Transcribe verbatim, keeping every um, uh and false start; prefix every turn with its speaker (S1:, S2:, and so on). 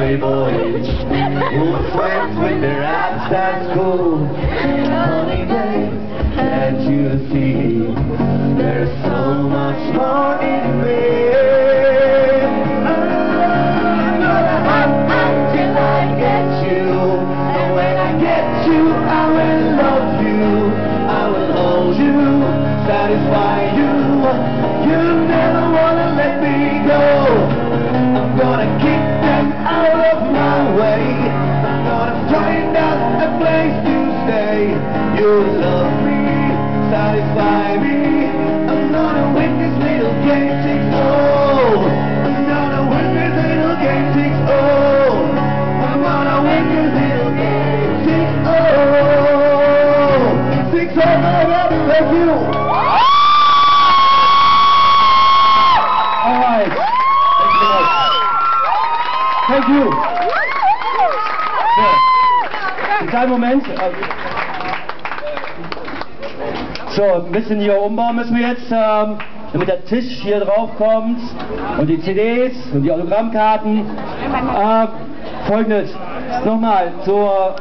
S1: boy boys who sweat with their abs at school. Honey babe, can't you see there's so much more in me? I'm gonna hop until I get you, and when I get you I will love you, I will hold you, satisfy you. You never wanna let me go. I'm gonna keep them out of my way. I'm gonna find out a place to stay. You love me, satisfy me. I'm gonna win this little game six oh. I'm gonna win this little game six oh. I'm gonna win this little game six oh. six oh, baby, thank you.
S2: Alright. Thank you. So, einen kleinen Moment. So, ein bisschen hier umbauen müssen wir jetzt, ähm, damit der Tisch hier drauf kommt und die C Ds und die Autogrammkarten. Äh, Folgendes, nochmal zur